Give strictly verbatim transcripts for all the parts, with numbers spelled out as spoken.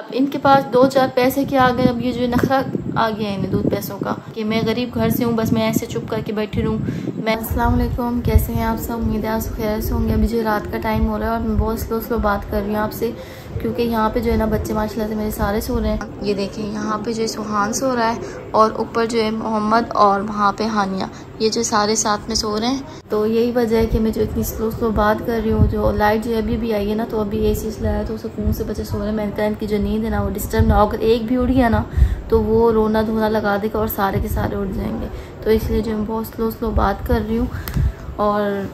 इनके पास दो चार पैसे के आ गए, अब ये जो नखरा आ गया है इन्हें दूध पैसों का कि मैं गरीब घर से हूँ, बस मैं ऐसे चुप करके बैठी रहूँ। मैं अस्सलाम वालेकुम, कैसे हैं आप सब? उम्मीद है आप खैर से होंगे। अभी जो रात का टाइम हो रहा है और मैं बहुत स्लो स्लो बात कर रही हूँ आपसे, क्योंकि यहाँ पे जो है ना बच्चे माशाल्लाह से मेरे सारे सो रहे हैं। ये देखें यहाँ पे जो है सुहान सो रहा है और ऊपर जो है मोहम्मद और वहाँ पे हानिया, ये जो सारे साथ में सो रहे हैं। तो यही वजह है कि मैं जो इतनी स्लो स्लो बात कर रही हूँ। जो लाइट जो अभी भी आई है ना, तो अभी ए सी चला है तो सुकून से बच्चे सो रहे हैं। मैंने कहा इनकी जो नींद है ना वो डिस्टर्ब ना हो, अगर एक भी उठ गया ना तो वो रोना धोना लगा देगा और सारे के सारे उठ जाएंगे। तो इसलिए जो मैं बहुत स्लो स्लो बात कर रही हूँ। और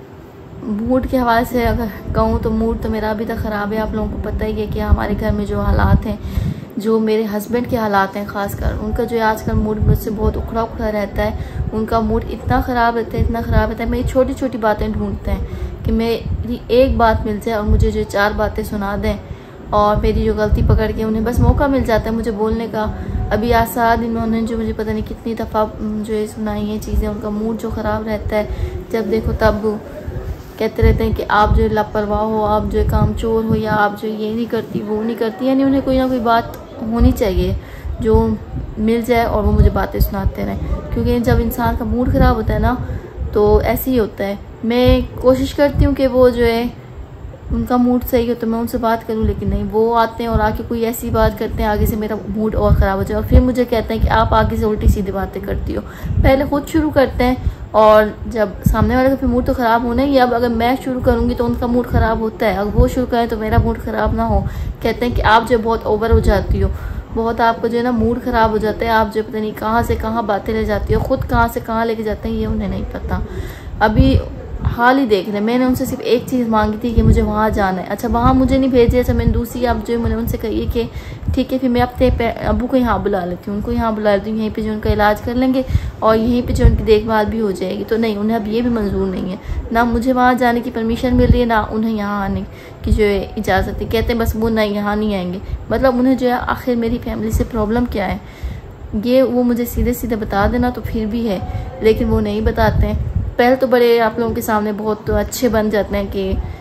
मूड के हवाले से अगर कहूँ तो मूड तो मेरा अभी तक ख़राब है। आप लोगों को पता ही है कि हमारे घर में जो हालात हैं, जो मेरे हस्बैंड के हालात हैं ख़ासकर, उनका जो है आजकल मूड मुझसे बहुत उखड़ा उखड़ा रहता है। उनका मूड इतना ख़राब रहता है, इतना ख़राब रहता है, मेरी छोटी छोटी बातें ढूंढते हैं कि मेरी एक बात मिल जाए और मुझे जो चार बातें सुना दें, और मेरी जो गलती पकड़ के उन्हें बस मौका मिल जाता है मुझे बोलने का। अभी आज सारा दिन उन्होंने जो मुझे पता नहीं कितनी दफ़ा जो है सुनाई है चीज़ें। उनका मूड जो ख़राब रहता है, जब देखो तब कहते रहते हैं कि आप जो लापरवाह हो, आप जो काम चोर हो, या आप जो ये नहीं करती वो नहीं करती। यानी उन्हें कोई ना कोई बात होनी चाहिए जो मिल जाए और वो मुझे बातें सुनाते रहें। क्योंकि जब इंसान का मूड ख़राब होता है ना तो ऐसे ही होता है। मैं कोशिश करती हूँ कि वो जो है उनका मूड सही हो तो मैं उनसे बात करूं, लेकिन नहीं, वो आते हैं और आके कोई ऐसी बात करते हैं आगे से मेरा मूड और ख़राब हो जाए। और फिर मुझे कहते हैं कि आप आगे से उल्टी सीधी बातें करती हो। पहले खुद शुरू करते हैं और जब सामने वाले का फिर मूड तो ख़राब होना ही है। अब अगर मैं शुरू करूँगी तो उनका मूड ख़राब होता है, अगर वो शुरू करें तो मेरा मूड ख़राब ना हो। कहते हैं कि आप जो बहुत ओवर हो जाती हो, बहुत आपको जो है ना मूड ख़राब हो जाता है, आप जो पता नहीं कहाँ से कहाँ बातें ले जाती हो, ख़ुद कहाँ से कहाँ लेके जाते हैं ये उन्हें नहीं पता। अभी हाल ही देख रहे, मैंने उनसे सिर्फ एक चीज़ मांगी थी कि मुझे वहाँ जाना है। अच्छा, वहाँ मुझे नहीं भेजे। अच्छा, मैंने दूसरी अब जो मैंने उनसे कही कि ठीक है फिर मैं अपने अबू को यहाँ बुला लेती हूँ, उनको यहाँ बुला लेती हूँ, यहीं पे जो उनका इलाज कर लेंगे और यहीं पे जो उनकी देखभाल भी हो जाएगी। तो नहीं, उन्हें अब ये भी मंजूर नहीं है, ना मुझे वहाँ जाने की परमिशन मिल रही है, ना उन्हें यहाँ आने की जो है इजाज़त है। कहते हैं बस वो नहीं, यहाँ नहीं आएंगे। मतलब उन्हें जो है आखिर मेरी फैमिली से प्रॉब्लम क्या है ये वो मुझे सीधे सीधे बता देना तो फिर भी है, लेकिन वो नहीं बताते हैं। पहले तो बड़े आप लोगों के सामने बहुत तो अच्छे बन जाते हैं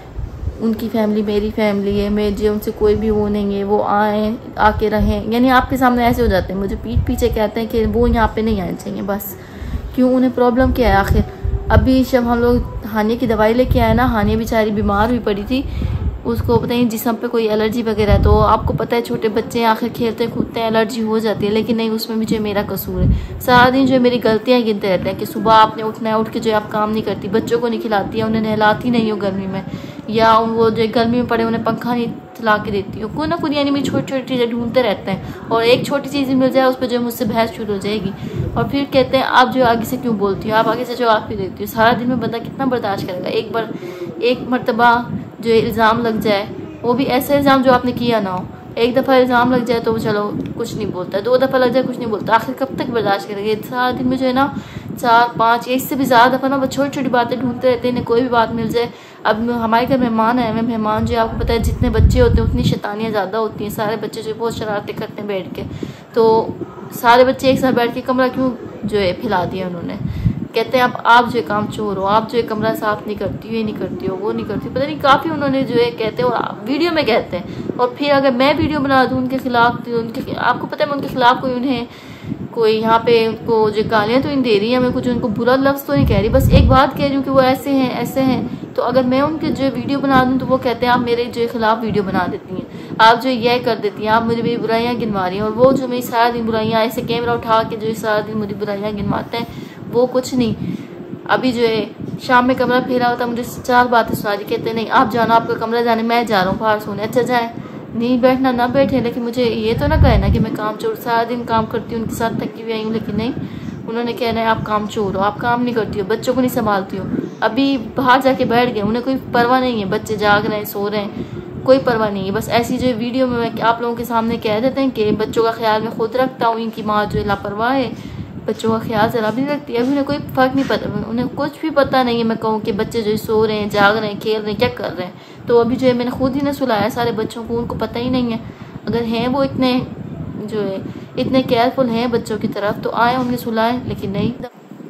कि उनकी फैमिली मेरी फैमिली है, मेरे उनसे कोई भी वो नहीं है, वो आए आके रहें। यानी आपके सामने ऐसे हो जाते हैं, मुझे पीठ पीछे कहते हैं कि वो यहाँ पे नहीं आने चाहिए। बस क्यों, उन्हें प्रॉब्लम क्या है आखिर? अभी जब हम लोग हानिया की दवाई लेके आए ना, हानिया बेचारी बीमार हुई पड़ी थी, उसको पता नहीं जिस्म पे कोई एलर्जी वगैरह। तो आपको पता है छोटे बच्चे हैं, आखिर खेलते कूदते हैं एलर्जी हो जाती है। लेकिन नहीं, उसमें भी जो मेरा कसूर है। सारा दिन जो मेरी गलतियां गिनते रहते हैं कि सुबह आपने उठना है, उठ के जो आप काम नहीं करती, बच्चों को नहीं खिलाती है, उन्हें नहलाती नहीं हो गर्मी में, या वो जो गर्मी में पड़े उन्हें पंखा नहीं चला के देती हो। कोई ना कोई यानी मेरी छोटी छोटी चीज़ें ढूंढते रहते हैं और एक छोटी चीज़ मिल जाए उस पर जो मुझसे बहस शुरू हो जाएगी। और फिर कहते हैं आप जो आगे से क्यों बोलती हो, आप आगे से जवाब भी देती हो। सारा दिन में बंदा कितना बर्दाश्त करेगा? एक बार एक मरतबा जो इल्ज़ाम लग जाए, वो भी ऐसा इल्ज़ाम जो आपने किया ना हो। एक दफ़ा इल्ज़ाम लग जाए तो चलो कुछ नहीं बोलता, दो दफ़ा लग जाए कुछ नहीं बोलता, आखिर कब तक बर्दाश्त करेंगे? सारा दिन में जो है ना चार पाँच या इससे भी ज़्यादा दफ़ा ना वो छोटी छोटी बातें ढूंढते रहते हैं, कोई भी बात मिल जाए। अब हमारे घर मेहमान आए, मैं मेहमान जो है आपको पता है जितने बच्चे होते हैं उतनी शैतानियाँ ज़्यादा होती हैं। सारे बच्चे जो बहुत शरारतें करते हैं बैठ के, तो सारे बच्चे एक साथ बैठ के कमरा क्यों जो है फैला दिया उन्होंने। कहते हैं आप आप जो है काम चोर हो, आप जो है कमरा साफ नहीं करती हो, ये नहीं करती हो, वो नहीं करती, पता नहीं काफ़ी उन्होंने जो है कहते हैं और वीडियो में कहते हैं। और फिर अगर मैं वीडियो बना दूँ उनके खिलाफ, तो उनके आपको पता है मैं उनके खिलाफ कोई उन्हें कोई यहाँ पे उनको जो गालियाँ तो इन दे रही है, मैं कुछ उनको बुरा लफ्ज़ तो नहीं कह रही, बस एक बात कह रही हूँ कि वो ऐसे हैं ऐसे हैं। तो अगर मैं उनके जो वीडियो बना दूँ तो वो कहते हैं आप मेरे जो खिलाफ वीडियो बना देती हैं, आप जो यह कर देती हैं, आप मुझे मेरी बुराइयाँ गिनवा रही हैं। और वो जो मेरी सारा दिन बुराइयाँ ऐसे कैमरा उठा के जो सारा दिन मुझे बुराइयाँ गिनवाते हैं, वो कुछ नहीं। अभी जो है शाम में कमरा फेरा होता, मुझे चार बातें सुना रही, कहते नहीं आप जाना, आपका कमरा जाने, मैं जा रहा हूँ बाहर सोने। अच्छा जाए, नहीं बैठना ना बैठे, लेकिन मुझे ये तो ना कहे ना कि मैं काम चोर, सारा दिन काम करती हूँ उनके साथ थकी हुई आई हूँ, लेकिन नहीं, उन्होंने कहना है आप काम चोर हो, आप काम नहीं करती हो, बच्चों को नहीं संभालती हो। अभी बाहर जाके बैठ गए, उन्हें कोई परवाह नहीं है, बच्चे जाग रहे हैं सो रहे हैं, कोई परवाह नहीं है। बस ऐसी जो वीडियो में आप लोगों के सामने कह देते हैं कि बच्चों का ख्याल मैं खुद रखता हूँ, इनकी माँ जो है लापरवाह है, बच्चों का ख्याल जरा भी नहीं रखती है। अभी उन्हें कोई फ़र्क नहीं पता, उन्हें कुछ भी पता नहीं है मैं कहूँ कि बच्चे जो सो रहे हैं, जाग रहे हैं, खेल रहे हैं, क्या कर रहे हैं। तो अभी जो है मैंने खुद ही ने सुलाया सारे बच्चों को, उनको पता ही नहीं है। अगर हैं वो इतने जो है इतने केयरफुल हैं बच्चों की तरफ तो आए उन्हें सुलाएं, लेकिन नहीं।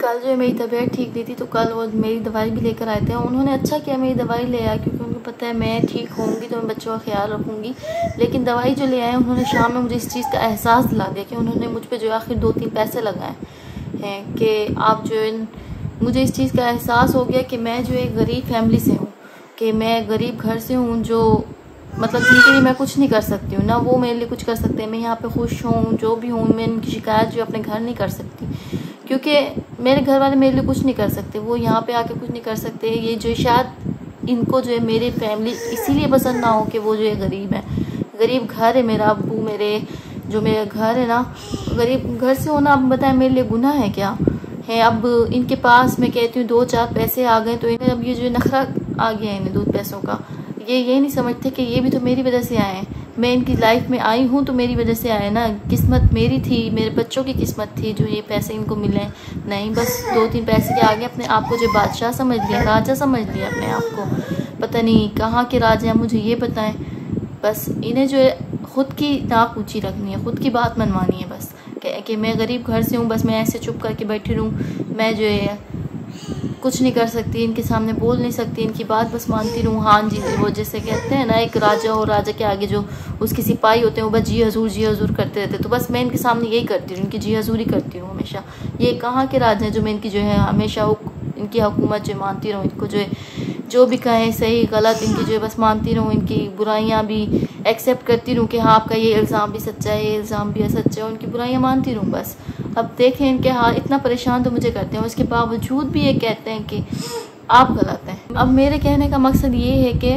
कल जो है मेरी तबीयत ठीक नहीं थी तो कल वो मेरी दवाई भी लेकर आए थे। उन्होंने अच्छा किया मेरी दवाई ले आया, क्योंकि उनको पता है मैं ठीक होंगी तो मैं बच्चों का ख्याल रखूँगी। लेकिन दवाई जो ले आए उन्होंने शाम में मुझे इस चीज़ का एहसास दिला दिया कि उन्होंने मुझ पर जो आखिर दो तीन पैसे लगाए हैं कि आप जो मुझे इस चीज़ का एहसास हो गया कि मैं जो एक गरीब फैमिली से हूँ, कि मैं गरीब घर से हूँ, जो मतलब जिनके लिए मैं कुछ नहीं कर सकती हूँ, ना वो मेरे लिए कुछ कर सकते हैं। मैं यहाँ पे खुश हूँ, जो भी हूँ, मैं इनकी शिकायत जो अपने घर नहीं कर सकती, क्योंकि मेरे घर वाले मेरे लिए कुछ नहीं कर सकते, वो यहाँ पे आके कुछ नहीं कर सकते। ये जो शायद इनको जो है मेरी फैमिली इसीलिए पसंद ना हो कि वो जो है गरीब है, गरीब घर है मेरा। अब्बू मेरे जो मेरा घर है ना, गरीब घर से होना, अब बताएं मेरे लिए गुनाह है क्या है? अब इनके पास मैं कहती हूँ दो चार पैसे आ गए तो इन्हें अब ये जो नखरा आ गया है इन्हें दूध पैसों का। ये ये नहीं समझते कि ये भी तो मेरी वजह से आए हैं, मैं इनकी लाइफ में आई हूँ तो मेरी वजह से आए ना, किस्मत मेरी थी, मेरे बच्चों की किस्मत थी जो ये पैसे इनको मिले। नहीं, बस दो तीन पैसे के आगे अपने आप को जो बादशाह समझ लिया, राजा समझ लिया अपने आप को। पता नहीं कहाँ के राजा हैं, मुझे ये बताएं। बस इन्हें जो है ख़ुद की नाक ऊँची रखनी है, ख़ुद की बात मनवानी है बस, कि मैं गरीब घर से हूँ, बस मैं ऐसे चुप करके बैठी रहूँ, मैं जो है कुछ नहीं कर सकती, इनके सामने बोल नहीं सकती, इनकी बात बस मानती रहूँ। हाँ जी, वो जैसे कहते हैं ना, एक राजा और राजा के आगे जो उसके सिपाही होते हैं वो बस जी हजूर जी हजूर करते रहते, तो बस मैं इनके सामने यही करती हूँ, इनकी जी हजूरी करती हूँ हमेशा। ये कहाँ के राजा हैं जो मैं इनकी जो है हमेशा इनकी हुकूमत जो मानती रहूँ, इनको जो है जो भी कहें सही गलत इनकी जो है बस मानती रहूँ, इनकी बुराइयाँ भी एक्सेप्ट करती रहूँ कि हाँ आपका ये इल्ज़ाम भी सच्चा है, ये इल्ज़ाम भी सच्चा है, उनकी बुराइयाँ मानती रहूँ बस। अब देखें इनके हाल, इतना परेशान तो मुझे करते हैं, उसके बावजूद भी ये कहते हैं कि आप गलत हैं। अब मेरे कहने का मकसद ये है कि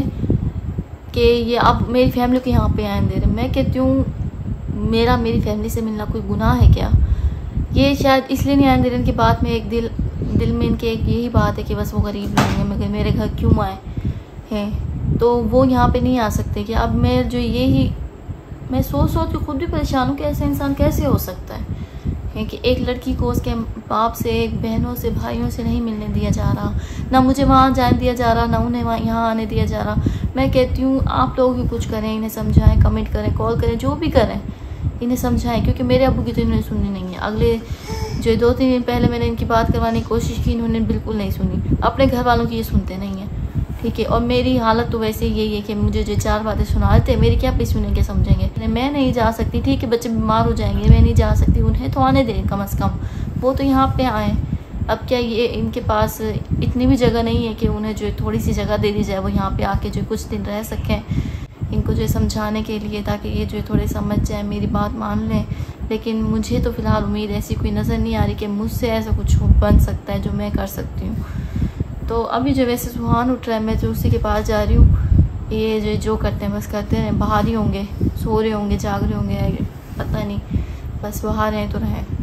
कि ये अब मेरी फैमिली को यहाँ पे आने दे रहे। मैं कहती हूँ मेरा मेरी फैमिली से मिलना कोई गुनाह है क्या? ये शायद इसलिए नहीं आने दे रहे, इनकी बात में एक दिल दिल में इनके एक यही बात है कि बस वो गरीब लोग हैं, मगर मेरे घर क्यों आए हैं, तो वो यहाँ पे नहीं आ सकते। कि अब मैं जो यही मैं सोच सोच के खुद भी परेशान हूँ कि ऐसा इंसान कैसे हो सकता है, है कि एक लड़की को उसके बाप से, एक बहनों से, भाइयों से नहीं मिलने दिया जा रहा, ना मुझे वहाँ जाने दिया जा रहा, ना उन्हें वहाँ यहाँ आने दिया जा रहा। मैं कहती हूँ आप लोग भी कुछ करें, इन्हें समझाएं, कमेंट करें, कॉल करें, जो भी करें, इन्हें समझाएं, क्योंकि मेरे अब्बू की तो इन्होंने सुननी नहीं है। अगले जो दो तीन दिन पहले मैंने इनकी बात करवाने की कोशिश की, इन्होंने बिल्कुल नहीं सुनी, अपने घर वालों की ये सुनते नहीं हैं, ठीक है। और मेरी हालत तो वैसे यही है कि मुझे जो चार बातें सुनाते हैं, मेरी क्या पे सुनेंगे, समझेंगे। मैं नहीं जा सकती, ठीक है, बच्चे बीमार हो जाएंगे, मैं नहीं जा सकती, उन्हें तो आने दें कम अज़ कम, वो तो यहाँ पे आए। अब क्या ये इनके पास इतनी भी जगह नहीं है कि उन्हें जो थोड़ी सी जगह दे दी जाए, वो यहाँ पे आके जो कुछ दिन रह सकें, इनको जो समझाने के लिए, ताकि ये जो थोड़े समझ जाए, मेरी बात मान लें। लेकिन मुझे तो फ़िलहाल उम्मीद ऐसी कोई नज़र नहीं आ रही कि मुझसे ऐसा कुछ बन सकता है जो मैं कर सकती हूँ। तो अभी जो वैसे सुहान उठ रहा है, मैं तो उसी के पास जा रही हूँ। ये जो जो करते हैं बस करते रहें, बाहर ही होंगे, सो रहे होंगे, जाग रहे होंगे, पता नहीं, बस बाहर हैं तो रहें।